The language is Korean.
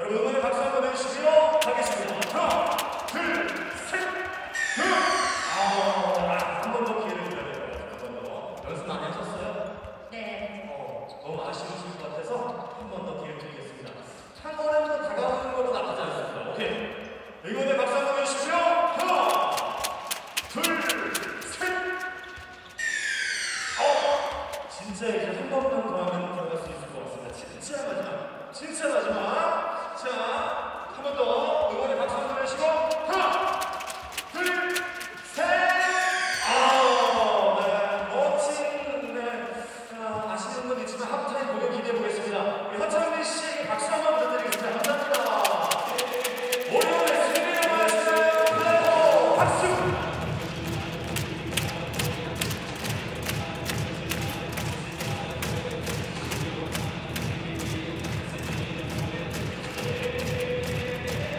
응원의 박수 한번 해주시기로 하겠습니다. 하나, 둘, 셋, 넷. 한 번 더 기회를 드려야 될 것 같아요. 한 번 더. 연습 많이 하셨어요? 네. 너무 아쉬우실 것 같아서 한 번 더 기회를 드리겠습니다. 참고로